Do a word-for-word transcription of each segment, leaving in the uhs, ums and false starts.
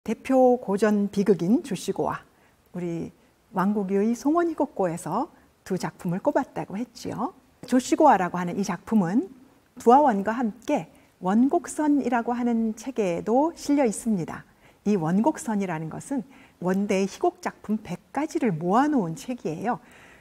대표 고전 비극인 조시고와 우리 왕국의 송원희곡고에서 두 작품을 꼽았다고 했지요. 조시고와라고 하는 이 작품은 두화원과 함께 원곡선이라고 하는 책에도 실려 있습니다. 이 원곡선이라는 것은 원대의 희곡 작품 백 가지를 모아놓은 책이에요.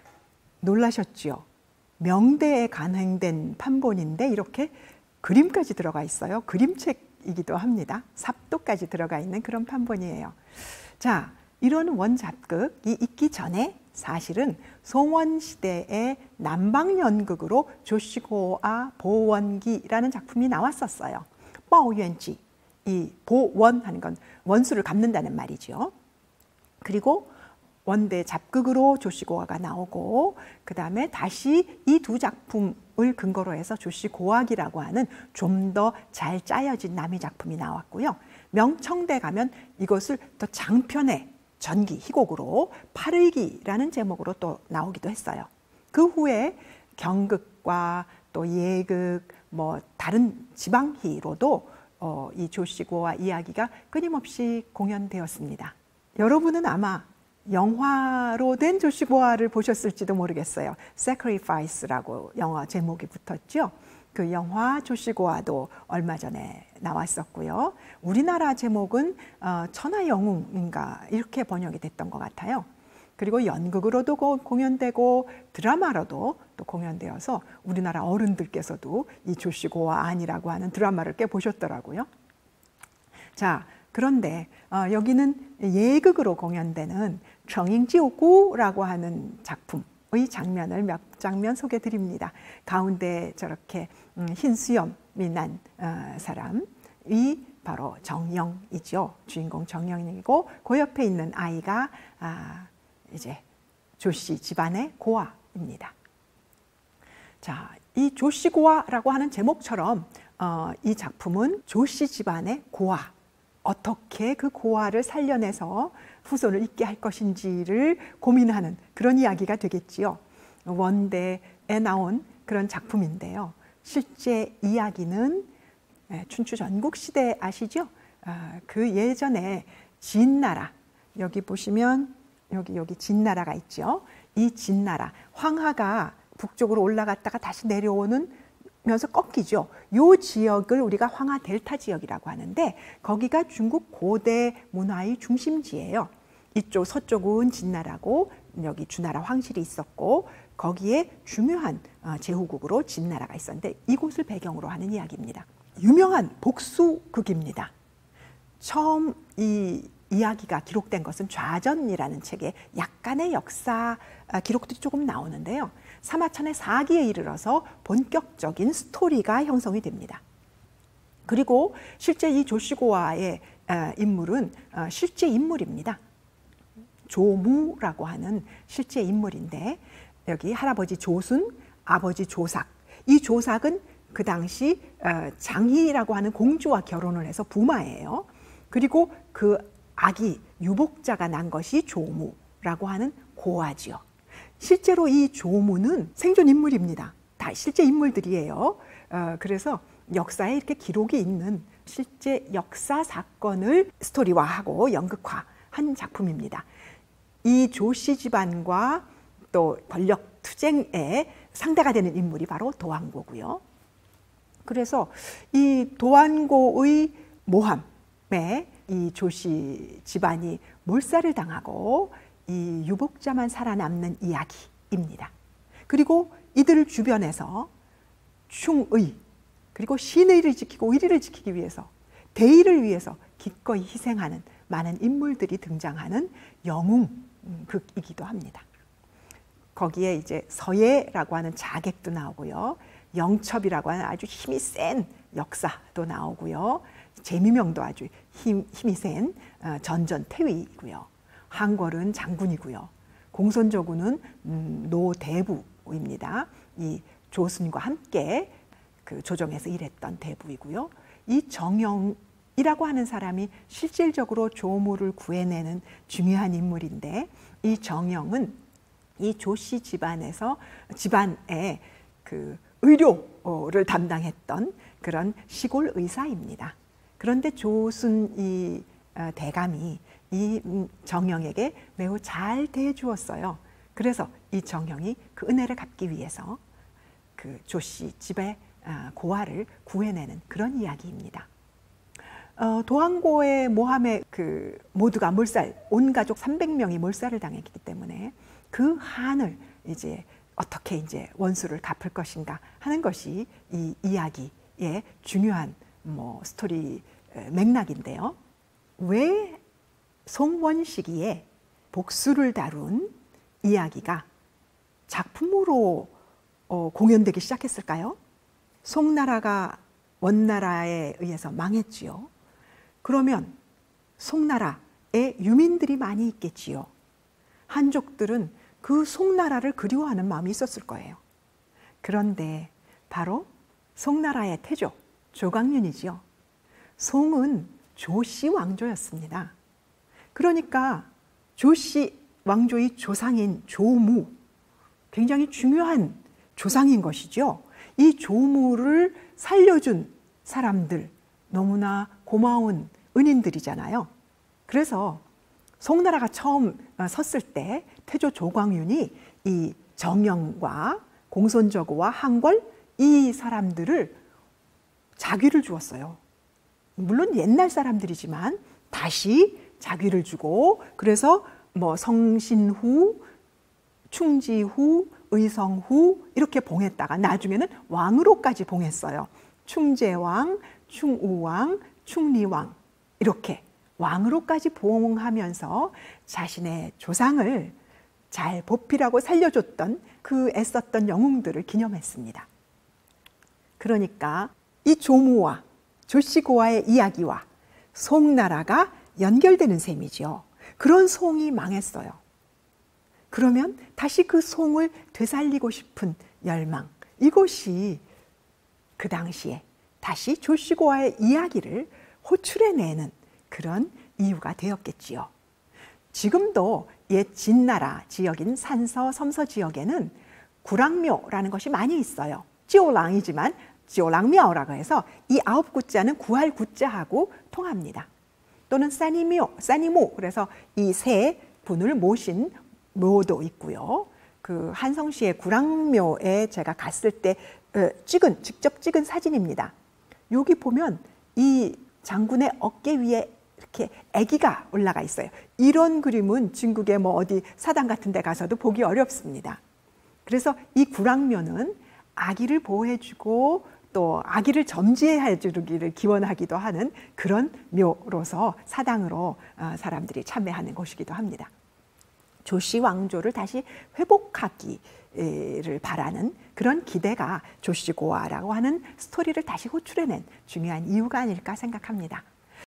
놀라셨지요? 명대에 간행된 판본인데 이렇게 그림까지 들어가 있어요. 그림책이기도 합니다. 삽도까지 들어가 있는 그런 판본이에요. 자, 이런 원작극이 있기 전에 사실은 송원시대의 남방연극으로 조시고와 보원기라는 작품이 나왔었어요. 뻐우연지, 이 보원하는 건 원수를 갚는다는 말이죠. 그리고 원대 잡극으로 조시고화가 나오고 그 다음에 다시 이 두 작품을 근거로 해서 조시고학이라고 하는 좀 더 잘 짜여진 남의 작품이 나왔고요. 명청대 가면 이것을 더 장편의 전기, 희곡으로 팔을기라는 제목으로 또 나오기도 했어요. 그 후에 경극과 또 예극, 뭐 다른 지방희로도 어, 이 조시고화 이야기가 끊임없이 공연되었습니다. 여러분은 아마 영화로 된 조시고화를 보셨을지도 모르겠어요. Sacrifice라고 영화 제목이 붙었죠. 그 영화 조시고화도 얼마 전에 나왔었고요. 우리나라 제목은 어, 천하영웅인가 이렇게 번역이 됐던 것 같아요. 그리고 연극으로도 공연되고 드라마로도 또 공연되어서 우리나라 어른들께서도 이 조시고화 안이라고 하는 드라마를 꽤 보셨더라고요. 자, 그런데 어, 여기는 예극으로 공연되는 정잉지오구라고 하는 작품의 장면을 몇 장면 소개해 드립니다. 가운데 저렇게 음, 흰 수염이 난 어, 사람이 바로 정영이죠. 주인공 정영이고 그 옆에 있는 아이가 아, 이제 조씨 집안의 고아입니다. 자, 이 조시고아라고 하는 제목처럼 어, 이 작품은 조씨 집안의 고아, 어떻게 그 고아를 살려내서 후손을 잇게 할 것인지를 고민하는 그런 이야기가 되겠지요. 원대에 나온 그런 작품인데요. 실제 이야기는 춘추 전국시대 아시죠? 그 예전에 진나라, 여기 보시면 여기 여기 진나라가 있죠. 이 진나라, 황하가 북쪽으로 올라갔다가 다시 내려오는 면서 꺾이죠. 요 지역을 우리가 황하 델타 지역이라고 하는데 거기가 중국 고대 문화의 중심지예요. 이쪽 서쪽은 진나라고 여기 주나라 황실이 있었고 거기에 중요한 제후국으로 진나라가 있었는데 이곳을 배경으로 하는 이야기입니다. 유명한 복수극입니다. 처음 이 이야기가 기록된 것은 좌전이라는 책에 약간의 역사 기록들이 조금 나오는데요. 사마천의 사기에 이르러서 본격적인 스토리가 형성이 됩니다. 그리고 실제 이 조시고화의 인물은 실제 인물입니다. 조무라고 하는 실제 인물인데 여기 할아버지 조순, 아버지 조삭. 이 조삭은 그 당시 장희라고 하는 공주와 결혼을 해서 부마예요. 그리고 그 아기 유복자가 난 것이 조무라고 하는 고아지요. 실제로 이 조무는 생존 인물입니다. 다 실제 인물들이에요. 어, 그래서 역사에 이렇게 기록이 있는 실제 역사 사건을 스토리화하고 연극화한 작품입니다. 이 조씨 집안과 또 권력 투쟁에 상대가 되는 인물이 바로 도안고고요. 그래서 이 도안고의 모함에 이 조씨 집안이 몰살을 당하고 이 유복자만 살아남는 이야기입니다. 그리고 이들 주변에서 충의 그리고 신의를 지키고 의리를 지키기 위해서 대의를 위해서 기꺼이 희생하는 많은 인물들이 등장하는 영웅극이기도 합니다. 거기에 이제 서예라고 하는 자객도 나오고요. 영첩이라고 하는 아주 힘이 센 역사도 나오고요. 재미명도 아주 힘, 힘이 센 전전태위이고요. 항궐은 장군이고요. 공손조구는 음, 노대부입니다. 이 조순과 함께 그 조정에서 일했던 대부이고요. 이 정영이라고 하는 사람이 실질적으로 조무를 구해내는 중요한 인물인데 이 정영은 이 조씨 집안에서 집안의 그 의료를 담당했던 그런 시골 의사입니다. 그런데 조순이 대감이 이 정형에게 매우 잘 대해주었어요. 그래서 이 정형이 그 은혜를 갚기 위해서 그 조씨 집의 고아를 구해내는 그런 이야기입니다. 어, 도안고의 모함에 그 모두가 몰살, 온 가족 삼백 명이 몰살을 당했기 때문에 그 한을 이제 어떻게 이제 원수를 갚을 것인가 하는 것이 이 이야기의 중요한 뭐 스토리 맥락인데요. 왜 송원시기에 복수를 다룬 이야기가 작품으로 어, 공연되기 시작했을까요? 송나라가 원나라에 의해서 망했지요. 그러면 송나라에 유민들이 많이 있겠지요. 한족들은 그 송나라를 그리워하는 마음이 있었을 거예요. 그런데 바로 송나라의 태조 조광윤이지요. 송은 조씨 왕조였습니다. 그러니까 조씨 왕조의 조상인 조무, 굉장히 중요한 조상인 것이죠. 이 조무를 살려준 사람들, 너무나 고마운 은인들이잖아요. 그래서 송나라가 처음 섰을 때 태조 조광윤이 이 정영과 공손저고와 한궐 이 사람들을 자귀를 주었어요. 물론 옛날 사람들이지만 다시 자귀를 주고, 그래서 뭐 성신후, 충지후, 의성후 이렇게 봉했다가 나중에는 왕으로까지 봉했어요. 충제왕, 충우왕, 충리왕 이렇게 왕으로까지 봉하면서 자신의 조상을 잘 보필하고 살려줬던 그 애썼던 영웅들을 기념했습니다. 그러니까 이 조무와 조씨고아의 이야기와 송나라가 연결되는 셈이죠. 그런 송이 망했어요. 그러면 다시 그 송을 되살리고 싶은 열망, 이것이 그 당시에 다시 조씨고아의 이야기를 호출해내는 그런 이유가 되었겠지요. 지금도 옛 진나라 지역인 산서, 섬서 지역에는 구랑묘라는 것이 많이 있어요. 지오랑이지만 지오랑묘라고 해서 이 아홉 구자는 구할 구자하고 통합니다. 또는 싸니묘, 싸니모, 그래서 이 세 분을 모신 묘도 있고요. 그 한성시의 구랑묘에 제가 갔을 때 찍은, 직접 찍은 사진입니다. 여기 보면 이 장군의 어깨 위에 이렇게 아기가 올라가 있어요. 이런 그림은 중국의 뭐 어디 사당 같은 데 가서도 보기 어렵습니다. 그래서 이 구랑묘는 아기를 보호해주고 또 아기를 점지해주기를 기원하기도 하는 그런 묘로서 사당으로 사람들이 참여하는 곳이기도 합니다. 조씨 왕조를 다시 회복하기를 바라는 그런 기대가 조씨고아라고 하는 스토리를 다시 호출해낸 중요한 이유가 아닐까 생각합니다.